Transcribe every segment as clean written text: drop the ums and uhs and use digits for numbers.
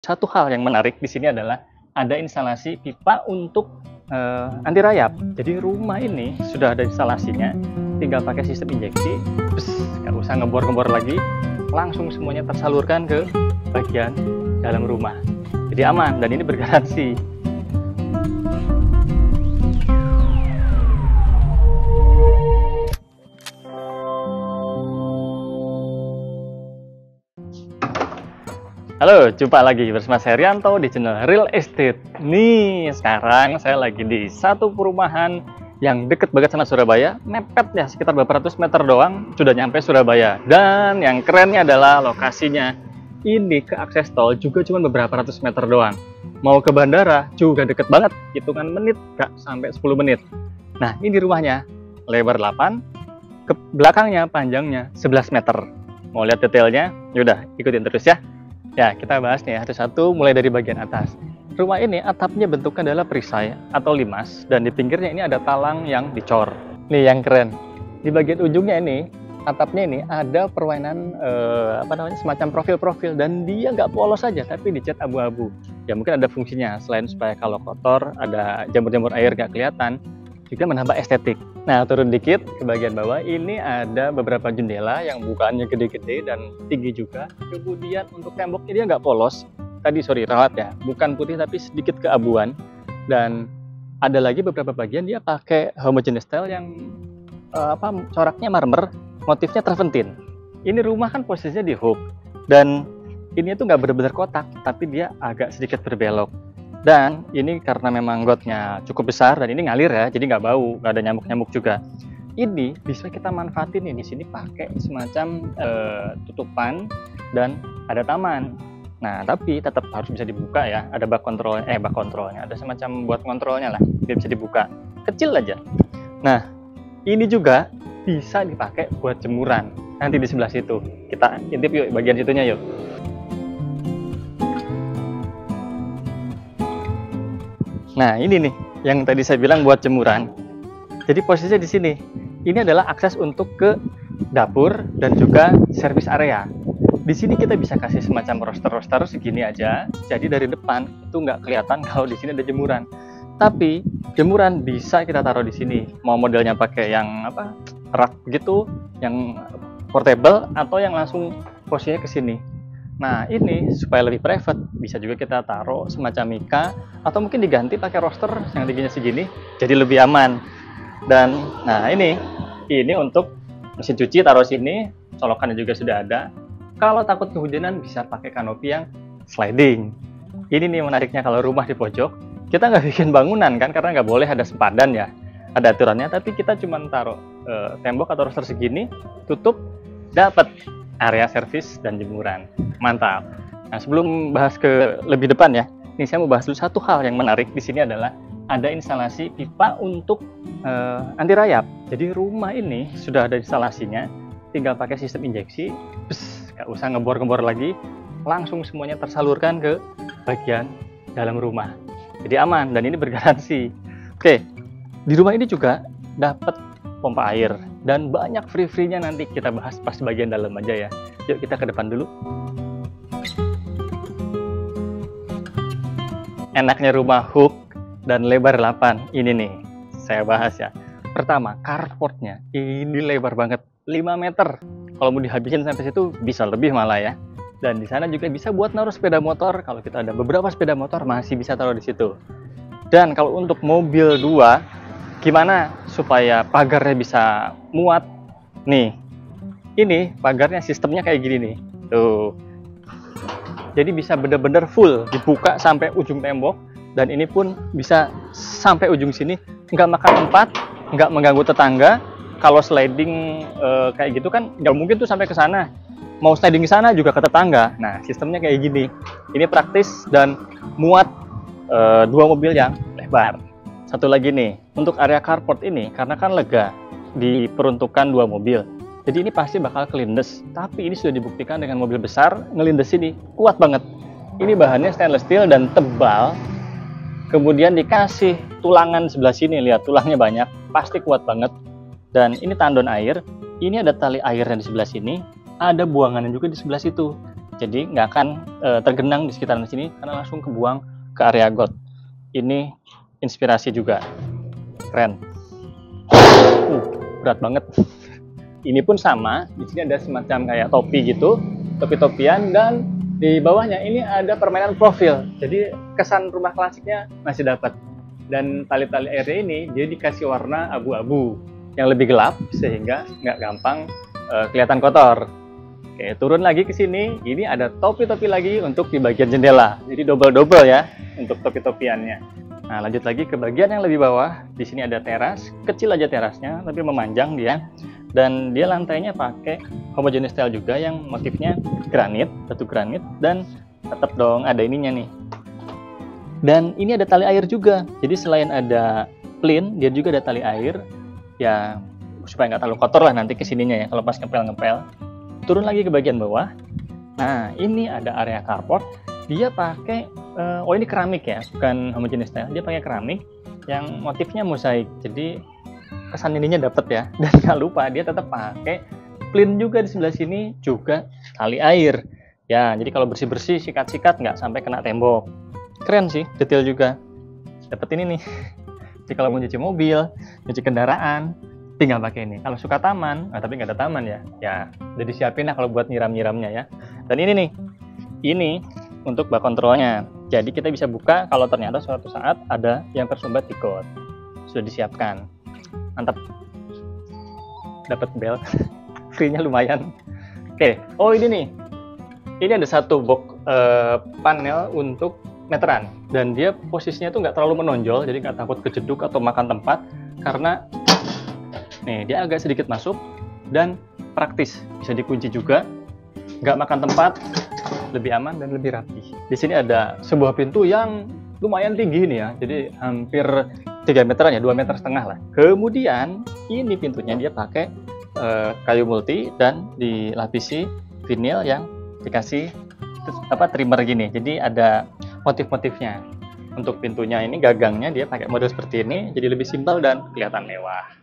Satu hal yang menarik di sini adalah ada instalasi pipa untuk anti rayap. Jadi rumah ini sudah ada instalasinya, tinggal pakai sistem injeksi, nggak usah ngebor-ngebor lagi, langsung semuanya tersalurkan ke bagian dalam rumah. Jadi aman dan ini bergaransi. Halo, jumpa lagi bersama saya Rianto di channel Real Estate. Nih, sekarang saya lagi di satu perumahan yang deket banget sama Surabaya, mepet ya, sekitar beberapa ratus meter doang sudah nyampe Surabaya. Dan yang kerennya adalah lokasinya ini ke akses tol juga cuma beberapa ratus meter doang. Mau ke bandara juga deket banget, hitungan menit, gak sampai 10 menit. Nah, ini rumahnya lebar 8, ke belakangnya panjangnya 11 meter. Mau lihat detailnya? Yaudah, ikutin terus ya. Ya, kita bahas nih satu-satu mulai dari bagian atas. Rumah ini atapnya bentuknya adalah perisai atau limas dan di pinggirnya ini ada talang yang dicor. Nih yang keren. Di bagian ujungnya ini, atapnya ini ada perwainan semacam profil-profil dan dia nggak polos saja tapi dicat abu-abu. Ya mungkin ada fungsinya selain supaya kalau kotor ada jamur-jamur air nggak kelihatan, juga menambah estetik. Nah, turun dikit ke bagian bawah, ini ada beberapa jendela yang bukaannya gede-gede dan tinggi juga. Kemudian untuk temboknya dia nggak polos. Tadi rawat ya, bukan putih tapi sedikit keabuan. Dan ada lagi beberapa bagian dia pakai homogeneous style yang coraknya marmer, motifnya travertine. Ini rumah kan posisinya di hook dan ini tuh nggak benar-benar kotak, tapi dia agak sedikit berbelok. Dan ini karena memang gotnya cukup besar dan ini ngalir ya, jadi nggak bau, nggak ada nyamuk-nyamuk juga. Ini bisa kita manfaatin nih di sini pakai semacam tutupan dan ada taman. Nah, tapi tetap harus bisa dibuka ya. Ada bak kontrolnya, ada semacam buat kontrolnya lah, biar bisa dibuka. Kecil aja. Nah, ini juga bisa dipakai buat jemuran. Nanti di sebelah situ. Kita intip yuk bagian situnya yuk. Nah, ini nih yang tadi saya bilang buat jemuran. Jadi posisinya di sini. Ini adalah akses untuk ke dapur dan juga service area. Di sini kita bisa kasih semacam roster-roster segini aja. Jadi dari depan itu nggak kelihatan kalau di sini ada jemuran. Tapi jemuran bisa kita taruh di sini. Mau modelnya pakai yang rak gitu, yang portable atau yang langsung posisinya ke sini. Nah, ini supaya lebih private, bisa juga kita taruh semacam mika atau mungkin diganti pakai roster yang tingginya segini, jadi lebih aman. Dan nah ini untuk mesin cuci taruh sini, colokannya juga sudah ada. Kalau takut kehujanan bisa pakai kanopi yang sliding. Ini nih menariknya kalau rumah di pojok, kita nggak bikin bangunan kan karena nggak boleh ada sepadan ya, ada aturannya. Tapi kita cuma taruh tembok atau roster segini, tutup, dapat area servis dan jemuran. Mantap. Nah, sebelum bahas ke lebih depan ya, ini saya mau bahas dulu satu hal yang menarik di sini adalah ada instalasi pipa untuk anti rayap. Jadi rumah ini sudah ada instalasinya, tinggal pakai sistem injeksi, nggak usah ngebor-ngebor lagi, langsung semuanya tersalurkan ke bagian dalam rumah. Jadi aman dan ini bergaransi. Oke, di rumah ini juga dapat pompa air dan banyak free-nya nanti kita bahas pas bagian dalam aja ya. Yuk kita ke depan dulu. Enaknya rumah hook dan lebar 8 ini nih saya bahas ya. Pertama, carportnya ini lebar banget 5 meter. Kalau mau dihabisin sampai situ bisa lebih malah ya. Dan di sana juga bisa buat naruh sepeda motor. Kalau kita ada beberapa sepeda motor masih bisa taruh di situ. Dan kalau untuk mobil 2, gimana supaya pagarnya bisa muat? Nih, ini pagarnya sistemnya kayak gini nih. Tuh. Jadi bisa bener-bener full dibuka sampai ujung tembok dan ini pun bisa sampai ujung sini, nggak makan tempat, nggak mengganggu tetangga. Kalau sliding kayak gitu kan nggak mungkin tuh sampai ke sana. Mau sliding ke sana juga ke tetangga. Nah, sistemnya kayak gini. Ini praktis dan muat 2 mobil yang lebar. Satu lagi nih, untuk area carport ini karena kan lega diperuntukkan 2 mobil. Jadi ini pasti bakal kelindes, tapi ini sudah dibuktikan dengan mobil besar ngelindes ini kuat banget. Ini bahannya stainless steel dan tebal. Kemudian dikasih tulangan sebelah sini, lihat tulangnya banyak, pasti kuat banget. Dan ini tandon air, ini ada tali airnya di sebelah sini, ada buangannya juga di sebelah situ. jadi nggak akan tergenang di sekitaran sini karena langsung kebuang ke area got. Ini inspirasi juga, keren. Berat banget. Ini pun sama, di sini ada semacam kayak topi gitu, topi-topian, dan di bawahnya ini ada permainan profil. Jadi kesan rumah klasiknya masih dapat. Dan tali-tali airnya ini dia dikasih warna abu-abu yang lebih gelap sehingga nggak gampang kelihatan kotor. Oke, turun lagi ke sini, ini ada topi-topi lagi untuk di bagian jendela. Jadi double-double ya untuk topi-topiannya. Nah, lanjut lagi ke bagian yang lebih bawah. Di sini ada teras, kecil aja terasnya, tapi memanjang dia. Dan dia lantainya pakai homogeneous tile juga yang motifnya granit, batu granit, dan tetap dong ada ininya nih. Dan ini ada tali air juga. Jadi selain ada plin, dia juga ada tali air. Ya, supaya nggak terlalu kotor lah nanti kesininya ya, kalau pas ngepel-ngepel. Turun lagi ke bagian bawah. Nah, ini ada area carport. Dia pakai, oh ini keramik ya, bukan homogeneous tile. Dia pakai keramik yang motifnya mosaik. Jadi kesan ininya dapet ya. Dan nggak lupa dia tetap pakai plin juga di sebelah sini, juga tali air. Ya, jadi kalau bersih-bersih, sikat-sikat nggak sampai kena tembok. Keren sih, detail juga. Dapat ini nih. Jadi kalau mau cuci mobil, cuci kendaraan, tinggal pakai ini. Kalau suka taman, tapi nggak ada taman ya. Ya, udah disiapin lah kalau buat nyiram-nyiramnya ya. Dan ini nih, ini untuk bak kontrolnya. Jadi kita bisa buka kalau ternyata suatu saat ada yang tersumbat di got. Sudah disiapkan. Mantap. Dapat bel. Free-nya lumayan. Oke. Oh ini nih. Ini ada satu box panel untuk meteran. Dan dia posisinya tuh nggak terlalu menonjol. Jadi nggak takut kejeduk atau makan tempat. Karena nih dia agak sedikit masuk. Dan praktis. Bisa dikunci juga. Nggak makan tempat. Lebih aman dan lebih rapi. Di sini ada sebuah pintu yang lumayan tinggi nih ya. Jadi hampir 3 meteran ya, 2,5 meter lah. Kemudian ini pintunya dia pakai kayu multi dan dilapisi vinil yang dikasih trimmer gini. Jadi ada motif-motifnya. Untuk pintunya ini gagangnya dia pakai model seperti ini, jadi lebih simpel dan kelihatan mewah.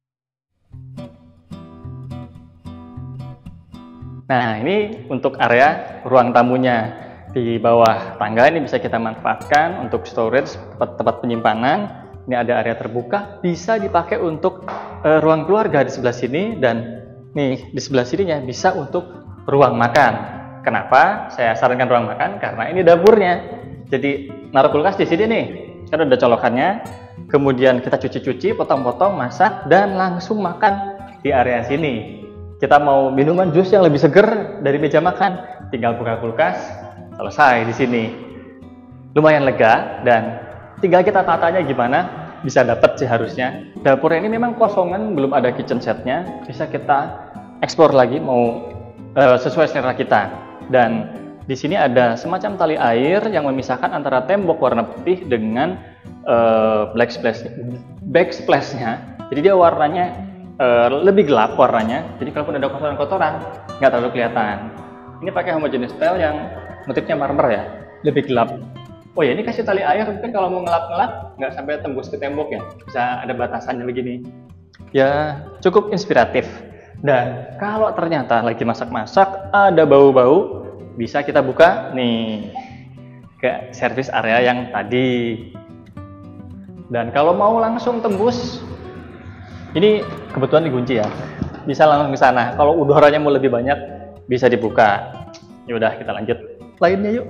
Nah, ini untuk area ruang tamunya. Di bawah tangga ini bisa kita manfaatkan untuk storage, tempat penyimpanan. Ini ada area terbuka, bisa dipakai untuk ruang keluarga di sebelah sini. Dan nih, di sebelah sininya bisa untuk ruang makan. Kenapa saya sarankan ruang makan? Karena ini dapurnya. Jadi, naruh kulkas di sini nih. Kan ada colokannya. Kemudian kita cuci-cuci, potong-potong, masak, dan langsung makan di area sini. Kita mau minuman jus yang lebih seger dari meja makan, tinggal buka kulkas, selesai di sini. Lumayan lega dan tinggal kita tatanya gimana, bisa dapat sih harusnya. Dapurnya ini memang kosongan, belum ada kitchen setnya, bisa kita eksplor lagi mau sesuai selera kita. Dan di sini ada semacam tali air yang memisahkan antara tembok warna putih dengan backsplash-nya. Jadi dia warnanya lebih gelap warnanya, jadi kalaupun ada kotoran-kotoran nggak terlalu kelihatan. Ini pakai homogeneous tile yang motifnya marmer ya, lebih gelap. Oh ya, ini kasih tali air, mungkin kalau mau ngelap-ngelap nggak sampai tembus ke tembok ya, bisa ada batasannya begini. Ya cukup inspiratif. Dan kalau ternyata lagi masak-masak ada bau-bau, bisa kita buka nih ke service area yang tadi. Dan kalau mau langsung tembus, ini kebetulan dikunci ya, bisa langsung ke sana. Kalau udaranya mau lebih banyak, bisa dibuka. Ya udah, kita lanjut lainnya yuk.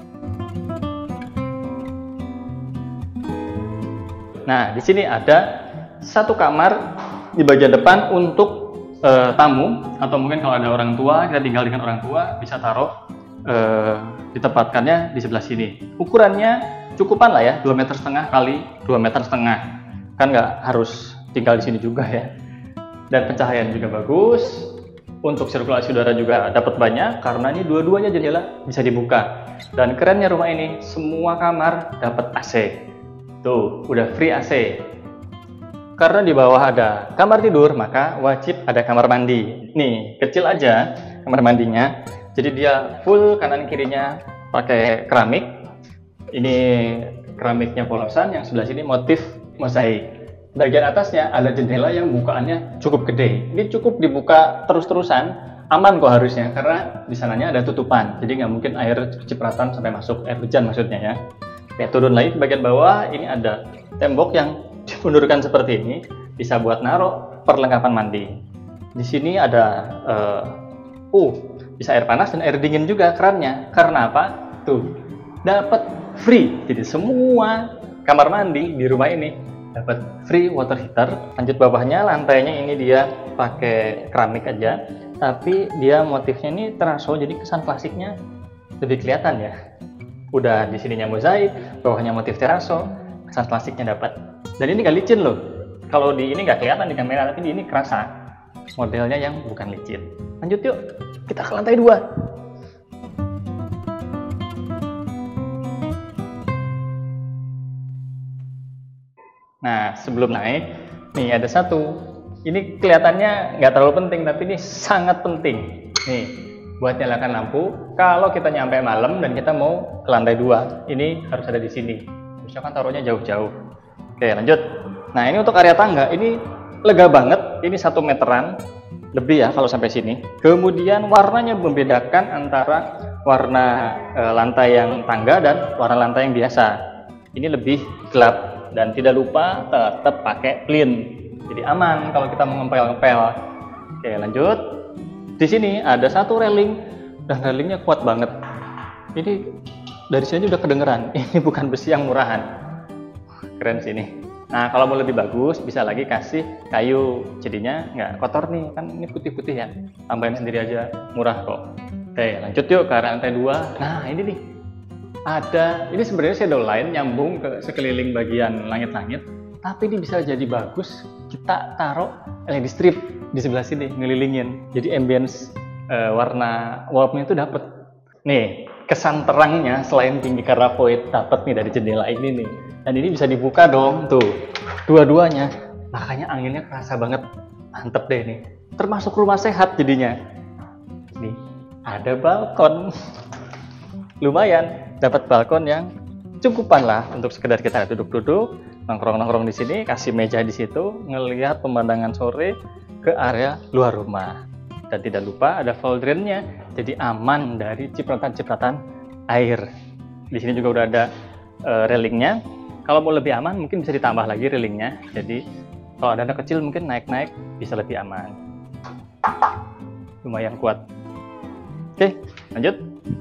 Nah, di sini ada satu kamar di bagian depan untuk tamu, atau mungkin kalau ada orang tua, kita tinggal dengan orang tua, bisa taruh ditempatkannya di sebelah sini. Ukurannya cukupan lah ya, 2,5 meter kali 2,5 meter. Kan nggak harus tinggal di sini juga ya. Dan pencahayaan juga bagus. Untuk sirkulasi udara juga dapat banyak karena ini dua-duanya jendela bisa dibuka. Dan kerennya rumah ini semua kamar dapat AC. Tuh, udah free AC. Karena di bawah ada kamar tidur, maka wajib ada kamar mandi. Nih, kecil aja kamar mandinya. Jadi dia full kanan kirinya pakai keramik. Ini keramiknya polosan, yang sebelah sini motif mosaik. Bagian atasnya ada jendela yang bukaannya cukup gede. Ini cukup dibuka terus-terusan aman kok harusnya, karena di sananya ada tutupan, jadi nggak mungkin air kecipratan sampai masuk, air hujan maksudnya ya. Oke, turun lagi ke bagian bawah, ini ada tembok yang dimundurkan seperti ini, bisa buat naruh perlengkapan mandi. Di sini ada bisa air panas dan air dingin juga kerannya. Karena apa? Tuh, dapat free. Jadi semua kamar mandi di rumah ini dapat free water heater. Lanjut bawahnya, lantainya ini dia pakai keramik aja, tapi dia motifnya ini teraso, jadi kesan klasiknya lebih kelihatan ya. Udah di sininya mozaik, bawahnya motif teraso, kesan klasiknya dapat. Dan ini gak licin loh. Kalau di ini nggak kelihatan di kamera, tapi di ini kerasa modelnya yang bukan licin. Lanjut yuk, kita ke lantai 2. Nah, sebelum naik, nih ada satu. Ini kelihatannya nggak terlalu penting, tapi ini sangat penting. Nih, buat nyalakan lampu. Kalau kita nyampe malam dan kita mau ke lantai 2, ini harus ada di sini. Misalkan taruhnya jauh-jauh. Oke, lanjut. Nah, ini untuk area tangga, ini lega banget. Ini 1 meteran lebih ya kalau sampai sini. Kemudian warnanya membedakan antara warna lantai yang tangga dan warna lantai yang biasa. Ini lebih gelap. Dan tidak lupa tetap pakai plin, jadi aman kalau kita mau ngempel-ngempel. Oke, lanjut. Di sini ada satu railing dan railingnya kuat banget. Ini dari sini udah kedengeran. Ini bukan besi yang murahan. Keren sini. Nah, kalau mau lebih bagus bisa lagi kasih kayu, jadinya nggak kotor nih, kan ini putih-putih ya. Tambahin sendiri aja, murah kok. Oke, lanjut yuk ke area lantai 2. Nah, ini nih. Ini sebenarnya shadow line nyambung ke sekeliling bagian langit-langit, tapi ini bisa jadi bagus kita taruh LED strip di sebelah sini ngelilingin, jadi ambience warna wallpaper itu dapet. Nih, kesan terangnya selain tinggi karena void dapet nih dari jendela ini nih, dan ini bisa dibuka dong tuh dua-duanya, makanya anginnya kerasa banget, mantep deh nih, termasuk rumah sehat jadinya. Nih ada balkon, lumayan. Dapat balkon yang cukupan lah untuk sekedar kita duduk-duduk, nongkrong-nongkrong di sini, kasih meja di situ, ngelihat pemandangan sore ke area luar rumah. Dan tidak lupa ada fall drain-nya, jadi aman dari cipratan-cipratan air. Di sini juga udah ada railingnya. Kalau mau lebih aman mungkin bisa ditambah lagi railingnya. Jadi kalau ada anak kecil mungkin naik-naik bisa lebih aman. Lumayan kuat. Oke, lanjut.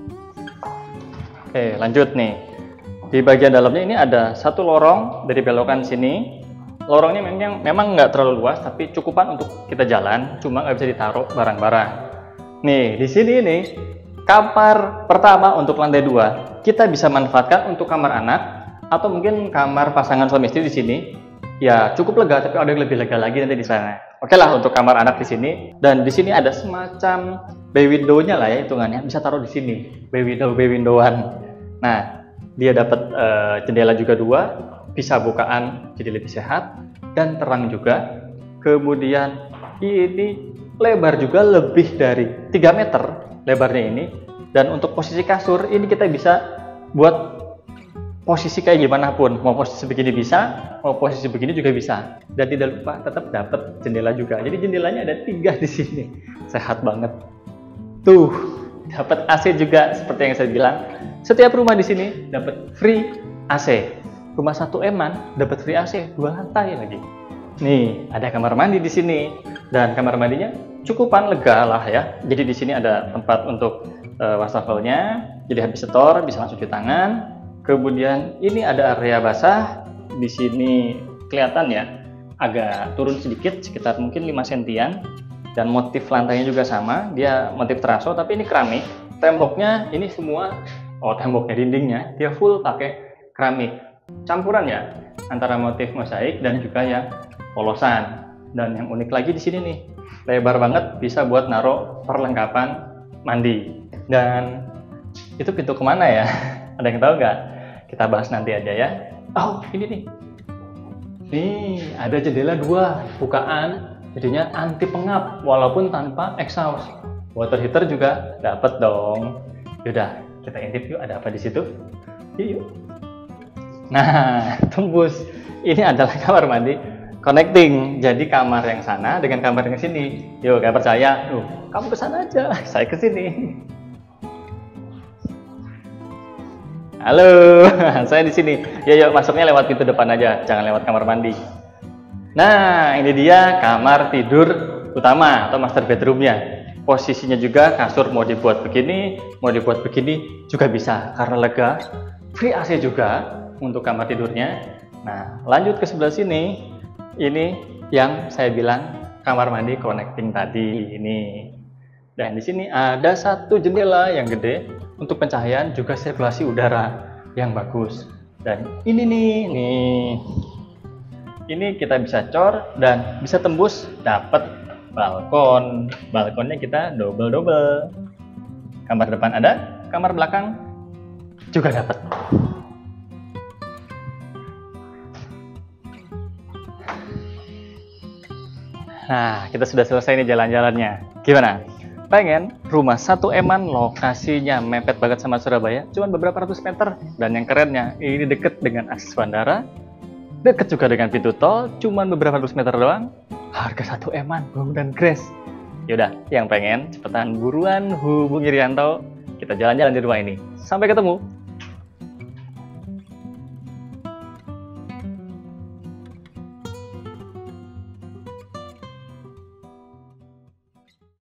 Oke, lanjut nih. Di bagian dalamnya ini ada satu lorong dari belokan sini. Lorongnya memang nggak terlalu luas, tapi cukupan untuk kita jalan, cuma nggak bisa ditaruh barang-barang. Nih, di sini nih, kamar pertama untuk lantai 2, kita bisa manfaatkan untuk kamar anak, atau mungkin kamar pasangan suami istri di sini. Ya, cukup lega, tapi ada yang lebih lega lagi nanti di sana. Oke lah, untuk kamar anak di sini. Dan di sini ada semacam bay window-nya lah ya, hitungannya. Bisa taruh di sini, bay window-an. Nah, dia dapat jendela juga 2, bisa bukaan jadi lebih sehat dan terang juga. Kemudian ini lebar juga lebih dari 3 meter lebarnya ini. Dan untuk posisi kasur ini kita bisa buat posisi kayak gimana pun, mau posisi begini bisa, mau posisi begini juga bisa. Dan tidak lupa tetap dapat jendela juga. Jadi jendelanya ada 3 di sini, sehat banget. Tuh, dapat AC juga seperti yang saya bilang. Setiap rumah di sini dapat free AC. Rumah 1 eman dapat free AC 2 lantai lagi. Nih, ada kamar mandi di sini dan kamar mandinya cukupan lega lah ya. Jadi di sini ada tempat untuk wastafelnya. Jadi habis setor bisa langsung cuci tangan. Kemudian ini ada area basah. Di sini kelihatan ya agak turun sedikit, sekitar mungkin 5 sentian. Dan motif lantainya juga sama, dia motif teraso tapi ini keramik. Temboknya ini semua, temboknya, dindingnya dia full pakai keramik campuran ya, antara motif mosaik dan juga yang polosan. Dan yang unik lagi di sini nih, lebar banget, bisa buat naruh perlengkapan mandi. Dan itu pintu kemana ya? Ada yang tahu nggak? Kita bahas nanti aja ya. Oh, ini nih. Nih, ada jendela 2, bukaan, jadinya anti pengap walaupun tanpa exhaust. Water heater juga dapat dong. Yaudah, kita intip yuk ada apa di situ. Yuk. Nah, tembus. Ini adalah kamar mandi connecting. Jadi kamar yang sana dengan kamar yang sini. Yuk, gak percaya? Kamu ke sana aja, saya ke sini. Halo, saya di sini. Yuk, masuknya lewat pintu depan aja, jangan lewat kamar mandi. Nah, ini dia kamar tidur utama atau master bedroomnya. Posisinya juga kasur mau dibuat begini, mau dibuat begini juga bisa karena lega. Free AC juga untuk kamar tidurnya. Nah, lanjut ke sebelah sini. Ini yang saya bilang kamar mandi connecting tadi ini. Dan di sini ada satu jendela yang gede untuk pencahayaan juga sirkulasi udara yang bagus. Dan ini nih. Ini kita bisa cor dan bisa tembus dapat balkon. Balkonnya kita double. Kamar depan ada, kamar belakang juga dapat. Nah, kita sudah selesai nih jalan-jalannya. Gimana? Pengen rumah 1 eman, lokasinya mepet banget sama Surabaya, cuman beberapa ratus meter. Dan yang kerennya, ini deket dengan akses bandara, deket juga dengan pintu tol, cuman beberapa ratus meter doang. Harga 1 eman, Bung dan Grace. Yaudah, yang pengen cepetan buruan hubungi Rianto. Kita jalan-jalan di rumah ini. Sampai ketemu.